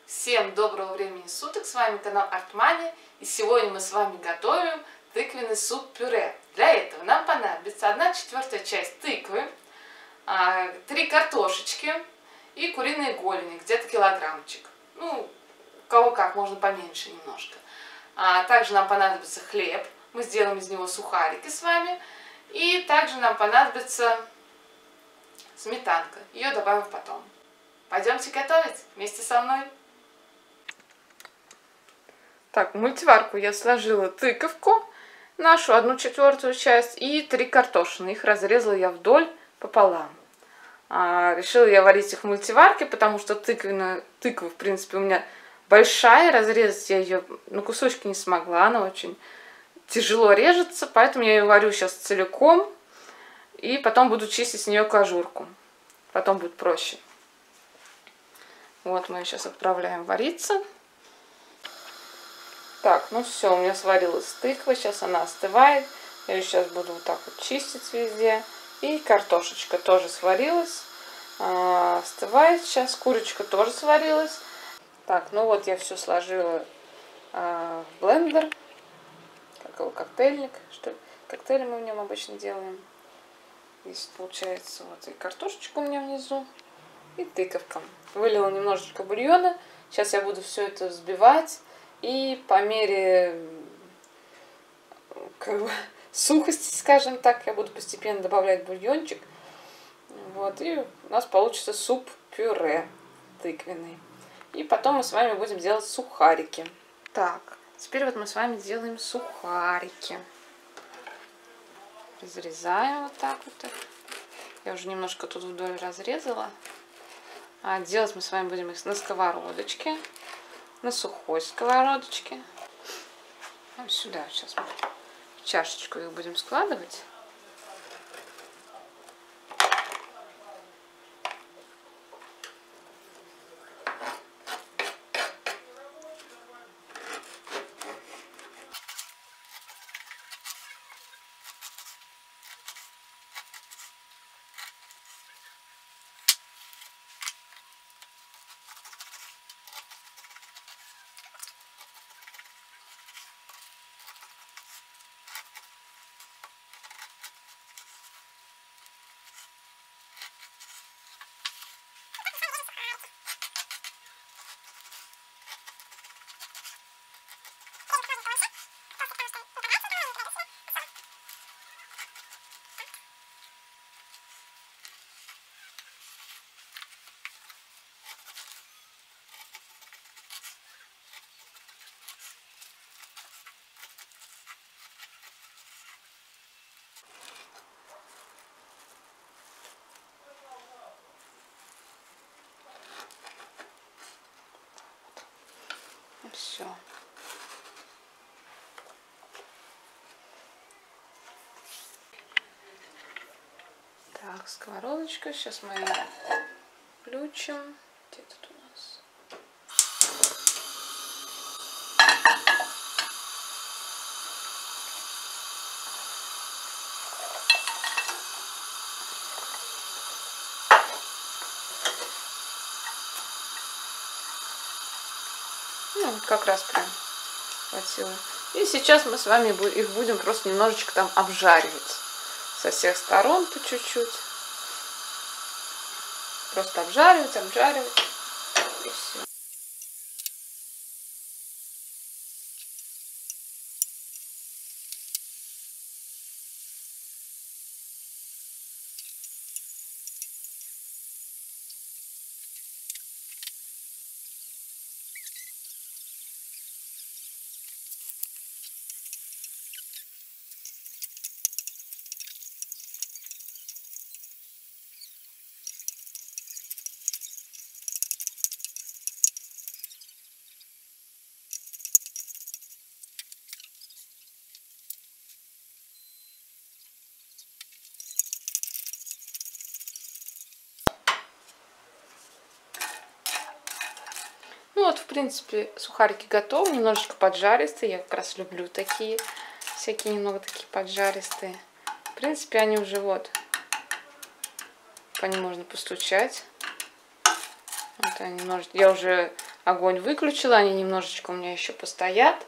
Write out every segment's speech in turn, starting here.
Всем доброго времени суток, с вами канал Артмани, и сегодня мы с вами готовим тыквенный суп-пюре. Для этого нам понадобится 1/4 часть тыквы, 3 картошечки и куриные голени, где-то килограммчик. Ну, у кого как, можно поменьше немножко. Также нам понадобится хлеб, мы сделаем из него сухарики с вами. И также нам понадобится сметанка, ее добавим потом. Пойдемте готовить вместе со мной. Так, в мультиварку я сложила тыковку, нашу 1/4 часть, и 3 картошины. Их разрезала я вдоль пополам. Решила я варить их в мультиварке, потому что тыква, в принципе, у меня большая. Разрезать я ее на кусочки не смогла, она очень тяжело режется, поэтому я ее варю сейчас целиком. И потом буду чистить с нее кожурку. Потом будет проще. Вот мы ее сейчас отправляем вариться. Так, ну все, у меня сварилась тыква, сейчас она остывает. Я ее сейчас буду вот так вот чистить везде. И картошечка тоже сварилась, остывает сейчас. Курочка тоже сварилась. Так, ну вот я все сложила в блендер. Как его, коктейльник, что ли? Коктейли мы в нем обычно делаем. Здесь получается вот и картошечка у меня внизу, и тыковка. Вылила немножечко бульона. Сейчас я буду все это взбивать. И по мере сухости, скажем так, я буду постепенно добавлять бульончик. Вот, и у нас получится суп-пюре тыквенный. И потом мы с вами будем делать сухарики. Так, теперь вот мы с вами делаем сухарики. Разрезаем вот так вот. Я уже немножко тут вдоль разрезала. А делать мы с вами будем их на сковородочке. На сухой сковородочке. Вот сюда сейчас мы в чашечку их будем складывать. Все. Так, сковородочка. Сейчас мы ее включим. Где тут у нас? Ну, вот как раз прям хватило. И сейчас мы с вами их будем просто немножечко там обжаривать. Со всех сторон по чуть-чуть. Просто обжаривать, и все. Ну вот, в принципе, сухарики готовы, немножечко поджаристые. Я как раз люблю такие, всякие немного такие поджаристые. В принципе, они уже вот, по ним можно постучать. Вот они немножечко, я уже огонь выключила, они немножечко у меня еще постоят.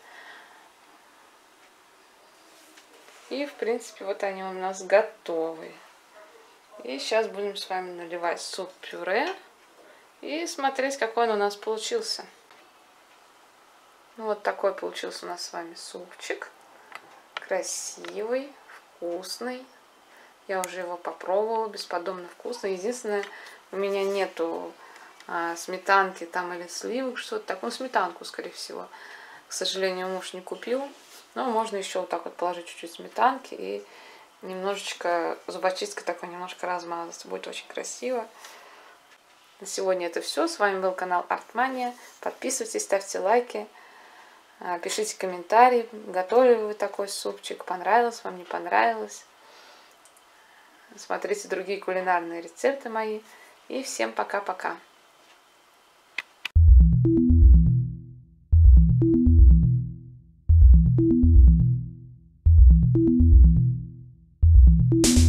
И, в принципе, вот они у нас готовы. И сейчас будем с вами наливать суп-пюре и смотреть, какой он у нас получился. Вот такой получился у нас с вами супчик. Красивый, вкусный. Я уже его попробовала, бесподобно вкусно. Единственное, у меня нету сметанки там или сливок, что-то такое. Ну, сметанку, скорее всего. К сожалению, муж не купил. Но можно еще вот так вот положить чуть-чуть сметанки и немножечко зубочисткой такой немножко размазать. Будет очень красиво. На сегодня это все. С вами был канал Артмания. Подписывайтесь, ставьте лайки. Пишите комментарии, готовили вы такой супчик, понравилось вам, не понравилось. Смотрите другие кулинарные рецепты мои. И всем пока-пока. Thank you.